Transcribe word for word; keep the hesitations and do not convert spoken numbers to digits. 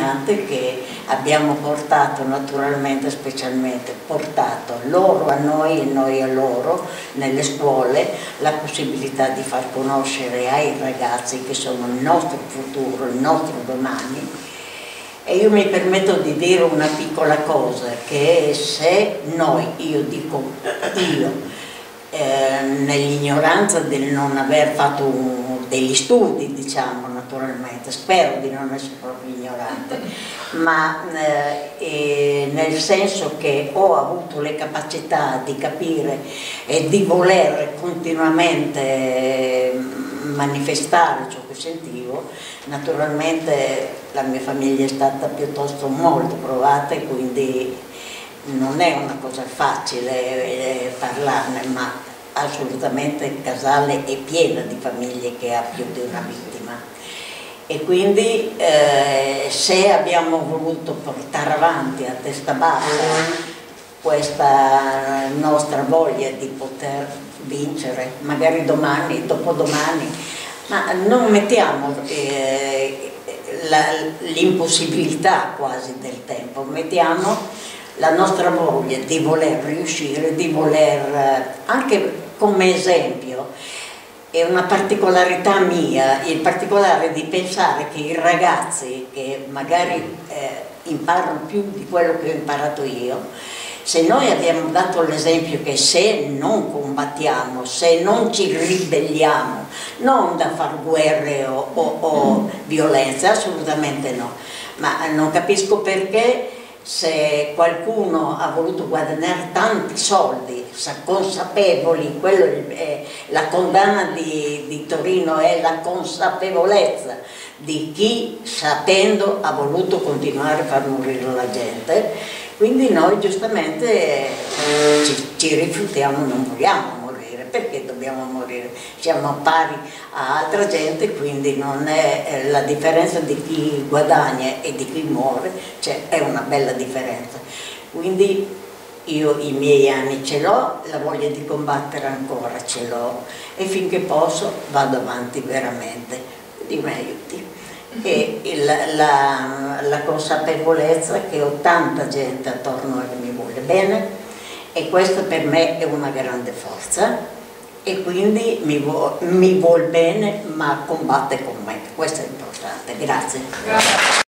insegnante che abbiamo portato naturalmente, specialmente portato loro a noi e noi a loro nelle scuole la possibilità di far conoscere ai ragazzi che sono il nostro futuro, il nostro domani. E io mi permetto di dire una piccola cosa, che se noi, io dico io, eh, nell'ignoranza del non aver fatto un, degli studi, diciamo, naturalmente, spero di non essere proprio ignorante, ma eh, nel senso che ho avuto le capacità di capire e di voler continuamente manifestare ciò che sentivo. Naturalmente la mia famiglia è stata piuttosto molto provata e quindi non è una cosa facile eh, parlarne, ma assolutamente Casale è piena di famiglie che ha più di una vittima. E quindi eh, se abbiamo voluto portare avanti a testa bassa questa nostra voglia di poter vincere, magari domani, dopodomani, ma non mettiamo eh, l'impossibilità quasi del tempo, mettiamo la nostra voglia di voler riuscire, di voler, anche come esempio, è una particolarità mia, il particolare di pensare che i ragazzi che magari eh, imparano più di quello che ho imparato io, se noi abbiamo dato l'esempio che se non combattiamo, se non ci ribelliamo, non da far guerre o, o, o violenze, assolutamente no, ma non capisco perché se qualcuno ha voluto guadagnare tanti soldi, consapevoli, quello è, la condanna di, di Torino è la consapevolezza di chi sapendo ha voluto continuare a far morire la gente. Quindi noi giustamente eh, ci, ci rifiutiamo, non vogliamo morire, perché dobbiamo morire? Siamo pari a altra gente, quindi non è eh, la differenza di chi guadagna e di chi muore, cioè è una bella differenza. Quindi io i miei anni ce l'ho, la voglia di combattere ancora ce l'ho e finché posso vado avanti veramente, quindi mi aiuti. E il, la, la consapevolezza che ho tanta gente attorno che mi vuole bene e questa per me è una grande forza e quindi mi, vo, mi vuol bene ma combatte con me, questo è importante. Grazie. Grazie.